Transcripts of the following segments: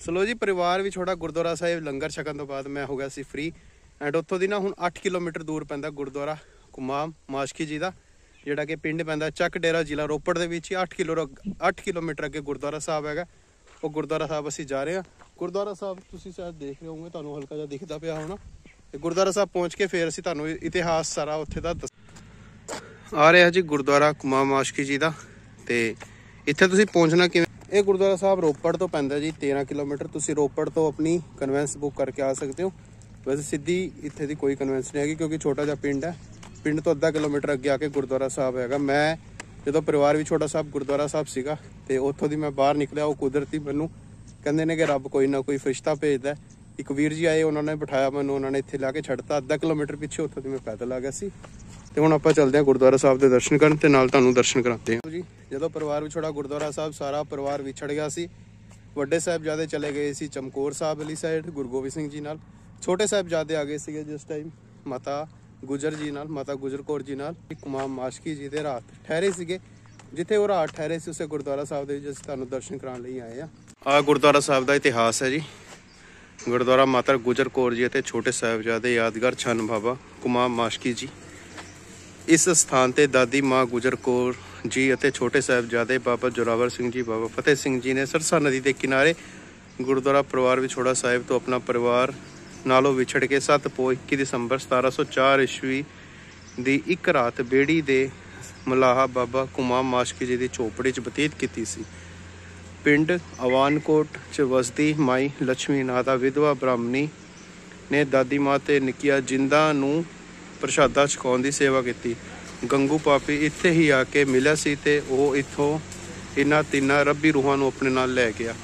Slow ਜੀ ਪਰਿਵਾਰ ਵੀ ਛੋਟਾ ਗੁਰਦੁਆਰਾ ਸਾਹਿਬ ਲੰਗਰ ਛਕਣ ਤੋਂ ਬਾਅਦ ਮੈਂ ਹੋ ਗਿਆ ਸੀ ਫ੍ਰੀ ਐਂਡ ਉੱਥੋਂ ਦੀ ਨਾ ਹੁਣ 8 ਕਿਲੋਮੀਟਰ ਦੂਰ ਪੈਂਦਾ ਗੁਰਦੁਆਰਾ ਕੁਮਾਮ ਮਾਸ਼ਕੀ ਜੀ ਦਾ, ਜਿਹੜਾ ਕਿ ਪਿੰਡ ਪੈਂਦਾ ਚੱਕ ਡੇਰਾ, ਜ਼ਿਲ੍ਹਾ ਰੋਪੜ ਦੇ ਵਿੱਚ ਹੀ 8 ਕਿਲੋਮੀਟਰ ਅੱਗੇ ਗੁਰਦੁਆਰਾ ਸਾਹਿਬ ਹੈਗਾ। ਉਹ ਗੁਰਦੁਆਰਾ ਸਾਹਿਬ ਅਸੀਂ ਜਾ ਰਹੇ ਹਾਂ। ਗੁਰਦੁਆਰਾ ਸਾਹਿਬ ਤੁਸੀਂ ਸ਼ਾਇਦ ਦੇਖ ਰਹੇ ਹੋਵੋਗੇ, ਤੁਹਾਨੂੰ ਹਲਕਾ ਜਿਹਾ ਦਿਖਦਾ ਪਿਆ ਹੋਣਾ। ਤੇ ਗੁਰਦੁਆਰਾ ਸਾਹਿਬ ਪਹੁੰਚ ਕੇ ਫਿਰ ਅਸੀਂ ਤੁਹਾਨੂੰ ਇਤਿਹਾਸ ਸਾਰਾ ਉੱਥੇ ਦਾ ਆ ਰਿਹਾ ਜੀ ਗੁਰਦੁਆਰਾ ਕੁਮਾਮ ਮਾਸ਼ਕੀ ਜੀ ਦਾ। ਤੇ ਇੱਥੇ ਤੁਸੀਂ ਪਹੁੰਚਣਾ ਕਿਵੇਂ? ਇਹ ਗੁਰਦੁਆਰਾ ਸਾਹਿਬ ਰੋਪੜ ਤੋਂ ਪੈਂਦਾ ਜੀ 13 ਕਿਲੋਮੀਟਰ। ਤੁਸੀਂ ਰੋਪੜ ਤੋਂ ਆਪਣੀ ਕਨਵੈਂਸ ਬੁੱਕ ਕਰਕੇ ਆ ਸਕਦੇ ਹੋ। ਵੈਸੇ ਸਿੱਧੀ ਇੱਥੇ ਦੀ ਕੋਈ ਕਨਵੈਂਸ ਨਹੀਂ ਹੈਗੀ ਕਿਉਂਕਿ ਛੋਟਾ ਜਿਹਾ ਪਿੰਡ ਹੈ। ਪਿੰਡ ਤੋਂ ਅੱਧਾ ਕਿਲੋਮੀਟਰ ਅੱਗੇ ਆ ਕੇ ਗੁਰਦੁਆਰਾ ਸਾਹਿਬ ਹੈਗਾ। ਮੈਂ ਜਦੋਂ ਪਰਿਵਾਰ ਵੀ ਛੋਟਾ ਸਾਹਿਬ ਗੁਰਦੁਆਰਾ ਸਾਹਿਬ ਸੀਗਾ ਤੇ ਉੱਥੋਂ ਦੀ ਮੈਂ ਬਾਹਰ ਨਿਕਲਿਆ, ਉਹ ਕੁਦਰਤੀ ਮੈਨੂੰ ਕਹਿੰਦੇ ਨੇ ਕਿ ਰੱਬ ਕੋਈ ਨਾ ਕੋਈ ਫਰਿਸ਼ਤਾ ਭੇਜਦਾ। ਇੱਕ ਵੀਰ ਜੀ ਆਏ, ਉਹਨਾਂ ਨੇ ਬਿਠਾਇਆ ਮੈਨੂੰ, ਉਹਨਾਂ ਨੇ ਇੱਥੇ ਲਾ ਕੇ ਛੱਡਤਾ ਅੱਧਾ ਕਿਲੋਮੀਟਰ ਪਿੱਛੇ। ਉੱਥੋਂ ਦੀ ਮੈਂ ਪੈਦਲ ਆ ਗਿਆ ਸੀ। ਤੇ ਹੁਣ ਆਪਾਂ ਚੱਲਦੇ ਹਾਂ ਗੁਰਦੁਆਰਾ ਸਾਹਿਬ ਦੇ ਦਰਸ਼ਨ ਕਰਨ ਤੇ ਨਾਲ ਤੁਹਾਨੂੰ ਦਰਸ਼ਨ ਕਰਾਉਂਦੇ ਹਾਂ ਜੀ। ਜਦੋਂ ਪਰਿਵਾਰ ਵੀ ਛੋਟਾ ਗੁਰਦੁਆਰਾ ਸਾਹਿਬ ਸਾਰਾ ਪਰਿਵਾਰ ਵਿਛੜ ਗਿਆ ਸੀ। ਵੱਡੇ ਸਾਹਿਬਜ਼ਾਦੇ ਚਲੇ ਗਏ ਸੀ ਚਮਕੌਰ ਸਾਹਿਬ ਵਾਲੀ ਸਾਈਡ ਗੁਰੂ ਗੋਬਿੰਦ ਸਿੰਘ ਜੀ ਨਾਲ। ਛੋਟੇ ਸਾਹਿਬਜ਼ਾਦੇ ਆ ਗਏ ਸੀਗੇ ਜਿਸ ਟਾਈਮ ਮਾਤਾ ਗੁਜਰ ਜੀ ਨਾਲ, ਮਾਤਾ ਗੁਜਰ ਕੌਰ ਜੀ ਨਾਲ ਕੁਮਾਮ ਮਾਸ਼ਕੀ ਜੀ ਦੇ ਰਾਤ ਠਹਿਰੇ ਸੀਗੇ। ਜਿੱਥੇ ਉਹ ਰਾਤ ਠਹਿਰੇ ਸੀ ਉਸੇ ਗੁਰਦੁਆਰਾ ਸਾਹਿਬ ਦੇ ਵਿੱਚ ਅਸੀਂ ਤੁਹਾਨੂੰ ਦਰਸ਼ਨ ਕਰਾਉਣ ਲਈ ਆਏ ਆ। ਆਹ ਗੁਰਦੁਆਰਾ ਸਾਹਿਬ ਦਾ ਇਤਿਹਾਸ ਹੈ ਜੀ। ਗੁਰਦੁਆਰਾ ਮਾਤਾ ਗੁਜਰ ਕੌਰ ਜੀ ਅਤੇ ਛੋਟੇ ਸਾਹਿਬਜ਼ਾਦੇ ਯਾਦਗਾਰ ਛੰਨ ਬਾਬਾ ਕੁਮਾਮ ਮਾਸ਼ਕੀ ਜੀ। ਇਸ ਸਥਾਨ ਤੇ ਦਾਦੀ ਮਾਂ ਗੁਜਰ ਕੌਰ ਜੀ ਅਤੇ ਛੋਟੇ ਸਾਹਿਬਜ਼ਾਦੇ ਬਾਬਾ ਜੋਰਾਵਰ ਸਿੰਘ ਜੀ, ਬਾਬਾ ਫਤਿਹ ਸਿੰਘ ਜੀ ਨੇ ਸਰਸਾ ਨਦੀ ਦੇ ਕਿਨਾਰੇ ਗੁਰਦੁਆਰਾ ਪਰਿਵਾਰ ਵਿਛੋੜਾ ਸਾਹਿਬ ਤੋਂ ਆਪਣਾ ਪਰਿਵਾਰ ਨਾਲੋਂ ਵਿਛੜ ਕੇ 7 ਪੋਹ 21 ਦਸੰਬਰ 1704 ਈਸਵੀ ਦੀ ਇੱਕ ਰਾਤ ਬੇੜੀ ਦੇ ਮਲਾਹਾ ਬਾਬਾ ਕੁਮਾਮ ਮਾਸ਼ਕੀ ਜੀ ਦੀ ਝੋਪੜੀ 'ਚ ਬਤੀਤ ਕੀਤੀ ਸੀ। ਪਿੰਡ ਅਵਾਨਕੋਟ 'ਚ ਵਸਦੀ ਮਾਈ ਲక్ష్ਮੀ ਨਾਂ ਦਾ ਵਿਧਵਾ ਬ੍ਰਾਹਮਣੀ ਨੇ ਦਾਦੀ ਮਾਂ ਤੇ ਨਿੱਕੀਆਂ ਜਿੰਦਾਂ ਨੂੰ ਪ੍ਰਸ਼ਾਦਾ ਛਕਾਉਣ ਦੀ ਸੇਵਾ ਕੀਤੀ। ਗੰਗੂ ਪਾਪੀ ਇੱਥੇ ਹੀ ਆ ਕੇ ਮਿਲਿਆ ਸੀ ਤੇ ਉਹ ਇੱਥੋਂ ਇਹਨਾਂ ਤਿੰਨਾਂ ਰੱਬੀ ਰੂਹਾਂ ਨੂੰ ਆਪਣੇ ਨਾਲ ਲੈ ਗਿਆ।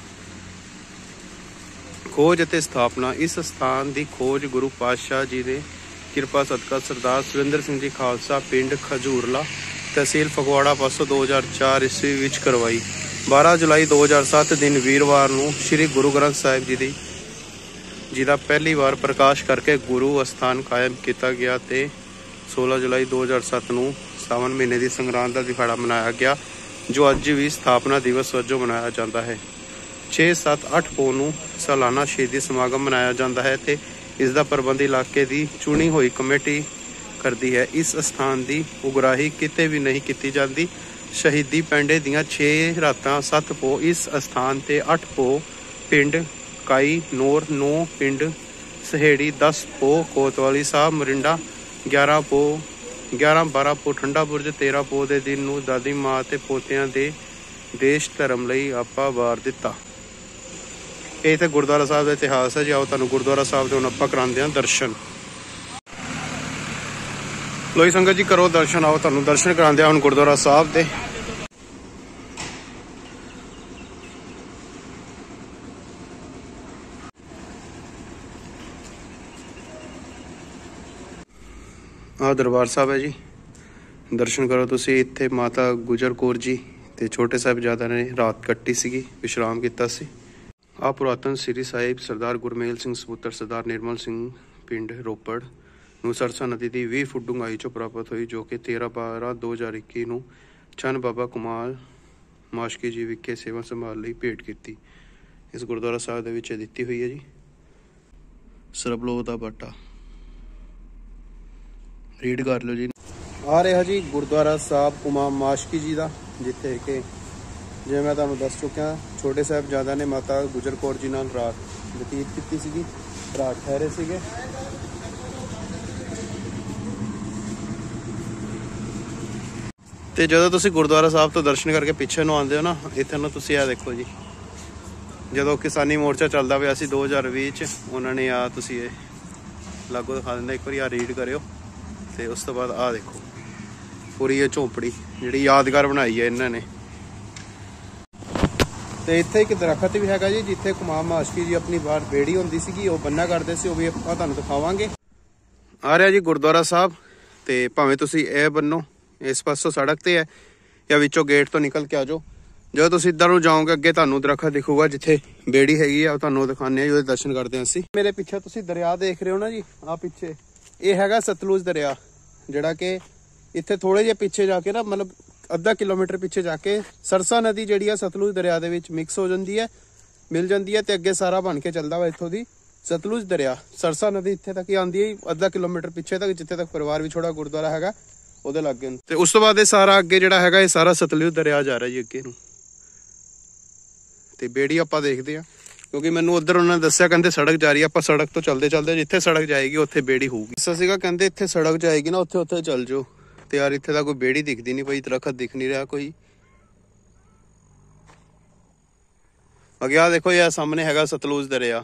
ਖੋਜ ਅਤੇ ਸਥਾਪਨਾ। ਇਸ ਸਥਾਨ ਦੀ ਖੋਜ ਗੁਰੂ ਪਾਤਸ਼ਾਹ ਜੀ ਦੇ ਕਿਰਪਾ ਸਦਕਾ ਸਰਦਾਰ ਸੁਰਿੰਦਰ ਸਿੰਘ ਜੀ ਖਾਲਸਾ ਪਿੰਡ ਖਜੂਰਲਾ ਤਹਿਸੀਲ ਫਗਵਾੜਾ ਪਾਸੋਂ 2004 ਈਸਵੀ ਵਿੱਚ ਕਰਵਾਈ। 12 ਜੁਲਾਈ 2007 ਦਿਨ ਵੀਰਵਾਰ ਨੂੰ ਸ੍ਰੀ ਗੁਰੂ ਗ੍ਰੰਥ ਸਾਹਿਬ ਜੀ ਦਾ ਪਹਿਲੀ ਵਾਰ ਪ੍ਰਕਾਸ਼ ਕਰਕੇ ਗੁਰੂ ਅਸਥਾਨ ਕਾਇਮ ਕੀਤਾ ਗਿਆ ਤੇ 16 ਜੁਲਾਈ 2007 ਨੂੰ ਸਾਵਣ ਮਹੀਨੇ ਦੀ ਸੰਗਰਾਂਦ ਦਾ ਦਿਹਾੜਾ ਮਨਾਇਆ ਗਿਆ, ਜੋ ਅੱਜ ਵੀ ਸਥਾਪਨਾ ਦਿਵਸ ਵਜੋਂ ਮਨਾਇਆ ਜਾਂਦਾ ਹੈ। 6, 7, 8 ਪੋਹ ਨੂੰ ਸਾਲਾਨਾ ਸ਼ਹੀਦੀ ਸਮਾਗਮ ਮਨਾਇਆ ਜਾਂਦਾ ਹੈ ਤੇ ਇਸ ਦਾ ਪ੍ਰਬੰਧ ਇਲਾਕੇ ਦੀ ਚੁਣੀ ਹੋਈ ਕਮੇਟੀ ਕਰਦੀ ਹੈ। ਇਸ ਸਥਾਨ ਦੀ ਉਗਰਾਹੀ ਕਿਤੇ ਵੀ ਨਹੀਂ ਕੀਤੀ ਜਾਂਦੀ। ਸ਼ਹੀਦੀ ਪੈਂਡੇ ਦੀਆਂ 6 ਰਾਤਾਂ 7 ਪੋਹ ਇਸ ਸਥਾਨ ਤੇ 8 ਪੋਹ ਪਿੰਡ ਕਾਈ ਨੌਰ, 9 ਪਿੰਡ ਸਹੇੜੀ, 10 ਪੋਹ ਕੋਤਵਾਲੀ ਸਾਹਿਬ ਮਰਿੰਡਾ, 11 ਪੋਹ 12 ਪੋਹ ਠੰਡਾ ਬੁਰਜ, 13 ਪੋਹ ਦੇ ਦਿਨ ਨੂੰ ਦਾਦੀ ਮਾਂ ਤੇ ਪੋਤਿਆਂ ਦੇ ਦੇਸ਼ ਧਰਮ ਲਈ ਆਪਾ ਵਾਰ ਦਿੱਤਾ। ਇਹ ਤੇ ਗੁਰਦੁਆਰਾ ਸਾਹਿਬ ਦਾ ਇਤਿਹਾਸ ਹੈ ਜੀ। ਆਓ ਤੁਹਾਨੂੰ ਗੁਰਦੁਆਰਾ ਸਾਹਿਬ ਦੇ ਹੁਣ ਆਪਾਂ ਕਰਾਉਂਦੇ ਹਾਂ ਦਰਸ਼ਨ। ਲੋਈ ਸੰਗਤ ਜੀ ਕਰੋ ਦਰਸ਼ਨ। ਆਓ ਤੁਹਾਨੂੰ ਦਰਸ਼ਨ ਕਰਾਉਂਦੇ ਹਾਂ ਹੁਣ ਗੁਰਦੁਆਰਾ ਸਾਹਿਬ ਦੇ। ਆਹ ਦਰਬਾਰ ਸਾਹਿਬ ਹੈ ਜੀ, ਦਰਸ਼ਨ ਕਰੋ ਤੁਸੀਂ। ਇੱਥੇ ਮਾਤਾ ਗੁਜਰ ਕੌਰ ਜੀ ਤੇ ਛੋਟੇ ਸਾਹਿਬਜ਼ਾਦਿਆਂ ਨੇ ਰਾਤ ਕੱਟੀ ਸੀਗੀ, ਵਿਸ਼ਰਾਮ ਕੀਤਾ ਸੀ। ਆਹ ਪੁਰਾਤਨ ਸ੍ਰੀ ਸਾਹਿਬ ਸਰਦਾਰ ਗੁਰਮੇਲ ਸਿੰਘ ਸਪੁੱਤਰ ਸਰਦਾਰ ਨਿਰਮਲ ਸਿੰਘ ਪਿੰਡ ਰੋਪੜ ਨੂੰ ਸਰਸਾ ਨਦੀ ਦੀ 20 ਫੁੱਟ ਡੂੰਘਾਈ 'ਚੋਂ ਪ੍ਰਾਪਤ ਹੋਈ, ਜੋ ਕਿ 13/12/2021 ਨੂੰ ਚੰਨ ਬਾਬਾ ਕੁਮਾਰ ਮਾਸ਼ਕੀ ਜੀ ਵਿਖੇ ਸੇਵਾ ਸੰਭਾਲ ਲਈ ਭੇਟ ਕੀਤੀ। ਇਸ ਗੁਰਦੁਆਰਾ ਸਾਹਿਬ ਦੇ ਵਿੱਚ ਦਿੱਤੀ ਹੋਈ ਹੈ ਜੀ। ਸਰਬਲੋਹ ਦਾ ਬਾਟਾ ਰੀਡ ਕਰ ਲਓ ਜੀ। ਆ ਰਿਹਾ ਜੀ ਗੁਰਦੁਆਰਾ ਸਾਹਿਬ ਕੁਮਾਮ ਮਾਸ਼ਕੀ ਜੀ ਦਾ, ਜਿੱਥੇ ਕਿ ਜਿਵੇਂ ਮੈਂ ਤੁਹਾਨੂੰ ਦੱਸ ਚੁੱਕਿਆ ਛੋਟੇ ਸਾਹਿਬਜ਼ਾਦਿਆਂ ਨੇ ਮਾਤਾ ਗੁਜਰ ਕੌਰ ਜੀ ਨਾਲ ਰਾਤ ਬਤੀਤ ਕੀਤੀ ਸੀਗੀ, ਰਾਤ ਠਹਿਰੇ ਸੀਗੇ। ਤੇ ਜਦੋਂ ਤੁਸੀਂ ਗੁਰਦੁਆਰਾ ਸਾਹਿਬ ਤੋਂ ਦਰਸ਼ਨ ਕਰਕੇ ਪਿੱਛੇ ਨੂੰ ਆਉਂਦੇ ਹੋ ਨਾ, ਇੱਥੇ ਨੂੰ ਤੁਸੀਂ ਆ ਦੇਖੋ ਜੀ, ਜਦੋਂ ਕਿਸਾਨੀ ਮੋਰਚਾ ਚੱਲਦਾ ਪਿਆ ਸੀ 2020 'ਚ, ਉਹਨਾਂ ਨੇ ਆ ਤੁਸੀਂ ਇਹ ਲਾਗੋ ਦਿਖਾ ਦਿੰਦਾ, ਇੱਕ ਵਾਰੀ ਆ ਰੀਡ ਕਰਿਓ। ਤੇ ਉਸ ਤੋਂ ਬਾਅਦ ਆਹ ਦੇਖੋ ਪੂਰੀ ਇਹ ਝੋਪੜੀ ਜਿਹੜੀ ਯਾਦਗਾਰ ਬਣਾਈ ਹੈ ਇਹਨਾਂ ਨੇ। ਤੇ ਇੱਥੇ ਇੱਕ ਦਰਖਤ ਵੀ ਹੈਗਾ ਜੀ, ਜਿੱਥੇ ਕੁਮਾਮ ਮਾਸ਼ਕੀ ਜੀ ਆਪਣੀ ਬਾਹਰ ਬੇੜੀ ਹੁੰਦੀ ਸੀਗੀ, ਉਹ ਬੰਨਾ ਕਰਦੇ ਸੀ, ਉਹ ਵੀ ਆਪਾਂ ਤੁਹਾਨੂੰ ਦਿਖਾਵਾਂਗੇ। ਆ ਰਿਹਾ ਜੀ ਗੁਰਦੁਆਰਾ ਸਾਹਿਬ। ਤੇ ਭਾਵੇਂ ਤੁਸੀਂ ਇਹ ਬੰਨੋ ਇਸ ਪਾਸੋਂ ਸੜਕ ਤੇ ਹੈ ਜਾਂ ਵਿੱਚੋਂ ਗੇਟ ਤੋਂ ਨਿਕਲ ਕੇ ਆ ਜਾਓ। ਜਦੋਂ ਤੁਸੀਂ ਇੱਧਰ ਨੂੰ ਜਾਓਗੇ ਅੱਗੇ ਤੁਹਾਨੂੰ ਦਰਖਤ ਦਿਖੂਗਾ ਜਿੱਥੇ ਬੇੜੀ ਹੈਗੀ ਆ, ਉਹ ਤੁਹਾਨੂੰ ਦਿਖਾਉਂਦੇ ਆ, ਉਹਦੇ ਦਰਸ਼ਨ ਕਰਦੇ ਹਾਂ ਅਸੀਂ। ਮੇਰੇ ਪਿੱਛੇ ਤੁਸੀਂ ਦਰਿਆ ਦੇਖ ਰਹੇ ਹੋ ਨਾ ਜੀ, ਆਹ ਪਿੱਛੇ ਇਹ ਹੈਗਾ ਸਤਲੁਜ ਦਰਿਆ, ਜਿਹੜਾ ਕਿ ਇੱਥੇ ਥੋੜੇ ਜਿਹੇ ਪਿੱਛੇ ਜਾ ਕੇ ਨਾ, ਮਤਲਬ ਅੱਧਾ ਕਿਲੋਮੀਟਰ ਪਿੱਛੇ ਜਾ ਕੇ ਸਰਸਾ ਨਦੀ ਜਿਹੜੀ ਆ ਸਤਲੁਜ ਦਰਿਆ ਦੇ ਵਿੱਚ ਮਿਕਸ ਹੋ ਜਾਂਦੀ ਹੈ ਮਿਲ ਜਾਂਦੀ ਹੈ ਤੇ ਅੱਗੇ ਸਾਰਾ ਬਣ ਕੇ ਚੱਲਦਾ ਵਾ ਇੱਥੋਂ ਦੀ ਸਤਲੁਜ ਦਰਿਆ। ਸਰਸਾ ਨਦੀ ਇੱਥੇ ਤੱਕ ਹੀ ਆਉਂਦੀ ਹੈ, ਅੱਧਾ ਕਿਲੋਮੀਟਰ ਪਿੱਛੇ ਤੱਕ, ਜਿੱਥੇ ਤੱਕ ਪਰਿਵਾਰ ਵਿਛੋੜਾ ਗੁਰਦੁਆਰਾ ਹੈਗਾ ਉਹਦੇ ਲਾਗੇ ਨੂੰ। ਤੇ ਉਸ ਤੋਂ ਬਾਅਦ ਇਹ ਸਾਰਾ ਅੱਗੇ ਜਿਹੜਾ ਹੈਗਾ ਇਹ ਸਾਰਾ ਸਤਲੁਜ ਦਰਿਆ ਜਾ ਰਿਹਾ ਜੀ ਅੱਗੇ ਨੂੰ। ਤੇ ਬੇੜੀ ਆਪਾਂ ਦੇਖਦੇ ਹਾਂ, ਕਿਉਂਕਿ ਮੈਨੂੰ ਉਧਰ ਉਹਨਾਂ ਨੇ ਦੱਸਿਆ, ਕਹਿੰਦੇ ਸੜਕ ਜਾ ਰਹੀ ਹੈ, ਆਪਾਂ ਸੜਕ ਤੋਂ ਚੱਲਦੇ ਚੱਲਦੇ ਜਿੱਥੇ ਸੜਕ ਜਾਏਗੀ ਉੱਥੇ ਬੇੜੀ ਹੋਊਗੀ। ਦੱਸਿਆ ਸੀਗਾ ਕਹਿੰਦੇ ਇੱਥੇ ਸੜਕ ਜਾਏਗੀ ਨਾ, ਉੱਥੇ ਉੱਥੇ ਚੱਲ ਜਾਓ। ਤੇ ਯਾਰ ਇੱਥੇ ਤਾਂ ਕੋਈ ਬੇੜੀ ਦਿਖਦੀ ਨਹੀਂ ਪਈ, ਦਰਖਤ ਦਿਖ ਨਹੀਂ ਰਿਹਾ ਕੋਈ। ਅੱਗੇ ਆ ਦੇਖੋ, ਇਹ ਸਾਹਮਣੇ ਹੈਗਾ ਸਤਲੁਜ ਦਰਿਆ।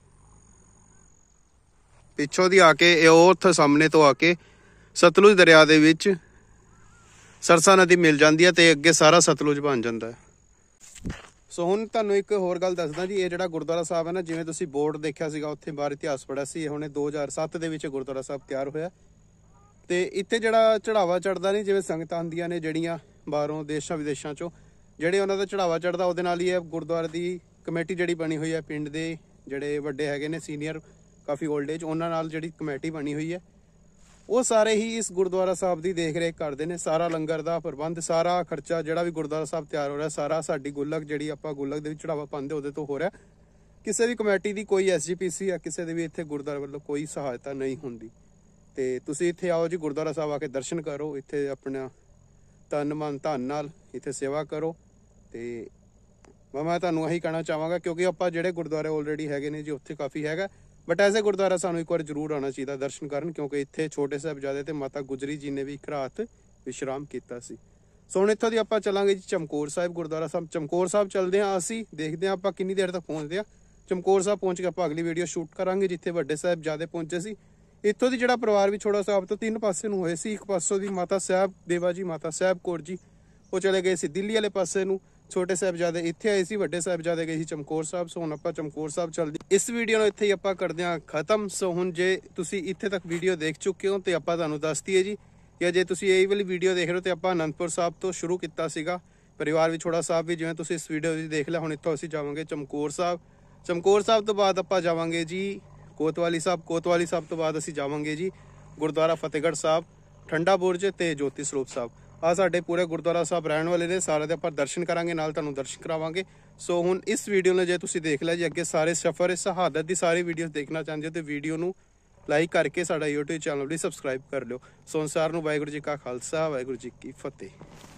ਪਿੱਛੋਂ ਦੀ ਆ ਕੇ ਇਹ ਉੱਥੇ ਸਾਹਮਣੇ ਤੋਂ ਆ ਕੇ ਸਤਲੁਜ ਦਰਿਆ ਦੇ ਵਿੱਚ ਸਰਸਾ ਨਦੀ ਮਿਲ ਜਾਂਦੀ ਹੈ ਤੇ ਅੱਗੇ ਸਾਰਾ ਸਤਲੁਜ ਬਣ ਜਾਂਦਾ ਹੈ। ਸੋ ਹੁਣ ਤੁਹਾਨੂੰ ਇੱਕ ਹੋਰ ਗੱਲ ਦੱਸਦਾ ਜੀ, ਇਹ ਜਿਹੜਾ ਗੁਰਦੁਆਰਾ ਸਾਹਿਬ ਹੈ ਨਾ, ਜਿਵੇਂ ਤੁਸੀਂ ਬੋਰਡ ਦੇਖਿਆ ਸੀਗਾ ਉੱਥੇ ਬਾਹਰ ਇਤਿਹਾਸ ਪੜ੍ਹਿਆ ਸੀ, ਇਹ ਹੁਣੇ 2007 ਦੇ ਵਿੱਚ ਗੁਰਦੁਆਰਾ ਸਾਹਿਬ ਤਿਆਰ ਹੋਇਆ। ਤੇ ਇੱਥੇ ਜਿਹੜਾ ਚੜਾਵਾ ਚੜਦਾ ਨਹੀਂ, ਜਿਵੇਂ ਸੰਗਤਾਂ ਆਉਂਦੀਆਂ ਨੇ ਜਿਹੜੀਆਂ ਬਾਹਰੋਂ ਦੇਸ਼ਾਂ ਵਿਦੇਸ਼ਾਂ ਚੋਂ, ਜਿਹੜੇ ਉਹਨਾਂ ਦਾ ਚੜਾਵਾ ਚੜਦਾ, ਉਹਦੇ ਨਾਲ ਹੀ ਇਹ ਗੁਰਦੁਆਰੇ ਦੀ ਕਮੇਟੀ ਜਿਹੜੀ ਬਣੀ ਹੋਈ ਹੈ, ਪਿੰਡ ਦੇ ਜਿਹੜੇ ਵੱਡੇ ਹੈਗੇ ਨੇ ਸੀਨੀਅਰ, ਕਾਫੀ 올ਡ ਏਜ, ਉਹਨਾਂ ਨਾਲ ਜਿਹੜੀ ਕਮੇਟੀ ਬਣੀ ਹੋਈ ਹੈ, ਉਹ ਸਾਰੇ ਹੀ ਇਸ ਗੁਰਦੁਆਰਾ ਸਾਹਿਬ ਦੀ ਦੇਖ ਰੇਖ ਕਰਦੇ ਨੇ। ਸਾਰਾ ਲੰਗਰ ਦਾ ਪ੍ਰਬੰਧ, ਸਾਰਾ ਖਰਚਾ ਜਿਹੜਾ ਵੀ ਗੁਰਦੁਆਰਾ ਸਾਹਿਬ ਤਿਆਰ ਹੋ ਰਿਹਾ, ਸਾਰਾ ਸਾਡੀ ਗੁੱਲਕ ਜਿਹੜੀ ਆਪਾਂ ਗੁੱਲਕ ਦੇ ਵਿੱਚ ਚੜਾਵਾ ਪਾਉਂਦੇ ਉਹਦੇ ਤੋਂ ਹੋ ਰਿਹਾ। ਕਿਸੇ ਵੀ ਕਮੇਟੀ ਦੀ ਕੋਈ SGPC ਜਾਂ ਕਿਸੇ ਦੇ ਵੀ ਇੱਥੇ ਗੁਰਦੁਆਰੇ ਵੱਲੋਂ ਕੋਈ ਸਹਾਇਤਾ ਨਹੀਂ ਹੁੰਦੀ। ਤੇ ਤੁਸੀਂ ਇੱਥੇ ਆਓ ਜੀ, ਗੁਰਦੁਆਰਾ ਸਾਹਿਬ ਆ ਕੇ ਦਰਸ਼ਨ ਕਰੋ, ਇੱਥੇ ਆਪਣਾ ਤਨ ਮਨ ਧਨ ਨਾਲ ਇੱਥੇ ਸੇਵਾ ਕਰੋ। ਤੇ ਮੈਂ ਤੁਹਾਨੂੰ ਇਹੀ ਕਹਿਣਾ ਚਾਹਾਂਗਾ, ਕਿਉਂਕਿ ਆਪਾਂ ਜਿਹੜੇ ਗੁਰਦੁਆਰੇ ਆਲਰੇਡੀ ਹੈਗੇ ਨੇ ਜੀ ਉੱਥੇ ਕਾਫੀ ਹੈਗਾ, ਬਟ ਐਸੇ ਗੁਰਦੁਆਰਾ ਸਾਨੂੰ ਇੱਕ ਵਾਰ ਜ਼ਰੂਰ ਆਉਣਾ ਚਾਹੀਦਾ ਦਰਸ਼ਨ ਕਰਨ, ਕਿਉਂਕਿ ਇੱਥੇ ਛੋਟੇ ਸਾਹਿਬਜ਼ਾਦੇ ਤੇ ਮਾਤਾ ਗੁਜਰੀ ਜੀ ਨੇ ਵੀ ਇੱਕ ਰਾਤ ਵਿਸ਼ਰਾਮ ਕੀਤਾ ਸੀ। ਸੋ ਹੁਣ ਇੱਥੋਂ ਦੀ ਆਪਾਂ ਚੱਲਾਂਗੇ ਜੀ ਚਮਕੌਰ ਸਾਹਿਬ ਗੁਰਦੁਆਰਾ ਸਾਹਿਬ। ਚਮਕੌਰ ਸਾਹਿਬ ਚੱਲਦੇ ਹਾਂ ਅਸੀਂ, ਦੇਖਦੇ ਹਾਂ ਆਪਾਂ ਕਿੰਨੀ ਦੇਰ ਤੱਕ ਪਹੁੰਚਦੇ ਹਾਂ। ਚਮਕੌਰ ਸਾਹਿਬ ਪਹੁੰਚ ਕੇ ਆਪਾਂ ਅਗਲੀ ਵੀਡੀਓ ਸ਼ੂਟ ਕਰਾਂਗੇ, ਜਿੱਥੇ ਵੱਡੇ ਸਾਹਿਬਜ਼ਾਦੇ ਪਹੁੰਚੇ ਸੀ। ਇੱਥੋਂ ਦੀ ਜਿਹੜਾ ਪਰਿਵਾਰ ਵਿਛੋੜਾ ਸਾਹਿਬ ਤੋਂ 3 ਪਾਸੇ ਨੂੰ ਹੋਏ ਸੀ। ਇੱਕ ਪਾਸੋਂ ਦੀ ਮਾਤਾ ਸਾਹਿਬ ਦੇਵਾ ਜੀ, ਮਾਤਾ ਸਾਹਿਬ ਕੌਰ ਜੀ, ਉਹ ਚਲੇ ਗਏ ਸੀ ਦਿੱਲੀ ਵਾਲੇ ਪਾਸੇ ਨੂੰ। ਛੋਟੇ ਸਾਹਿਬਜ਼ਾਦੇ ਇੱਥੇ ਆਏ ਸੀ, ਵੱਡੇ ਸਾਹਿਬਜ਼ਾਦੇ ਗਏ ਸੀ ਚਮਕੌਰ ਸਾਹਿਬ। ਸੋ ਹੁਣ ਆਪਾਂ ਚਮਕੌਰ ਸਾਹਿਬ ਚੱਲਦੇ। ਇਸ ਵੀਡੀਓ ਨੂੰ ਇੱਥੇ ਹੀ ਆਪਾਂ ਕਰਦੇ ਹਾਂ ਖਤਮ। ਸੋ ਹੁਣ ਜੇ ਤੁਸੀਂ ਇੱਥੇ ਤੱਕ ਵੀਡੀਓ ਦੇਖ ਚੁੱਕੇ ਹੋ ਤੇ ਆਪਾਂ ਤੁਹਾਨੂੰ ਦੱਸ ਦਈਏ ਜੀ, ਜਾਂ ਜੇ ਤੁਸੀਂ ਇਹ ਵਾਲੀ ਵੀਡੀਓ ਦੇਖ ਰਹੇ ਹੋ ਤੇ ਆਪਾਂ ਅਨੰਦਪੁਰ ਸਾਹਿਬ ਤੋਂ ਸ਼ੁਰੂ ਕੀਤਾ ਸੀਗਾ ਪਰਿਵਾਰ ਵਿਛੋੜਾ ਸਾਹਿਬ ਵੀ, ਜਿਵੇਂ ਤੁਸੀਂ ਇਸ ਵੀਡੀਓ ਵਿੱਚ ਦੇਖ ਲਿਆ। ਹੁਣ ਇੱਥੋਂ ਅਸੀਂ ਜਾਵਾਂਗੇ ਚਮਕੌਰ ਸਾਹਿਬ। ਚਮਕੌਰ ਸਾਹਿਬ ਤੋਂ ਬਾਅਦ ਆਪਾਂ ਜਾਵਾਂਗੇ ਜੀ ਕੋਤਵਾਲੀ ਸਾਹਿਬ। ਕੋਤਵਾਲੀ ਸਾਹਿਬ ਤੋਂ ਬਾਅਦ ਅਸੀਂ ਜਾਵਾਂਗੇ ਜੀ ਗੁਰਦੁਆਰਾ ਫਤਿਹਗੜ੍ਹ ਸਾਹਿਬ, ਠੰਡਾ ਬੁਰਜ ਤੇ ਜੋਤੀ ਸਰੂਪ ਸਾਹਿਬ। ਆ ਸਾਡੇ ਪੂਰੇ ਗੁਰਦੁਆਰਾ ਸਾਹਿਬ ਰਹਿਣ ਵਾਲੇ ਨੇ, ਸਾਰੇ ਦੇ ਆਪਾਂ ਦਰਸ਼ਨ ਕਰਾਂਗੇ, ਨਾਲ ਤੁਹਾਨੂੰ ਦਰਸ਼ਨ ਕਰਾਵਾਂਗੇ। ਸੋ ਹੁਣ ਇਸ ਵੀਡੀਓ ਨੂੰ ਜੇ ਤੁਸੀਂ ਦੇਖ ਲਿਆ ਜੀ, ਅੱਗੇ ਸਾਰੇ ਸਫ਼ਰ ਸ਼ਹਾਦਤ ਦੀ ਸਾਰੀ ਵੀਡੀਓਜ਼ ਦੇਖਣਾ ਚਾਹੁੰਦੇ ਹੋ ਤੇ ਵੀਡੀਓ ਨੂੰ ਲਾਈਕ ਕਰਕੇ ਸਾਡਾ YouTube ਚੈਨਲ ਵੀ ਸਬਸਕ੍ਰਾਈਬ ਕਰ ਲਿਓ। ਸੋ ਸਾਰਿਆਂ ਨੂੰ ਵਾਹਿਗੁਰੂ ਜੀ ਕਾ ਖਾਲਸਾ, ਵਾਹਿਗੁਰੂ ਜੀ ਕੀ ਫਤਿਹ।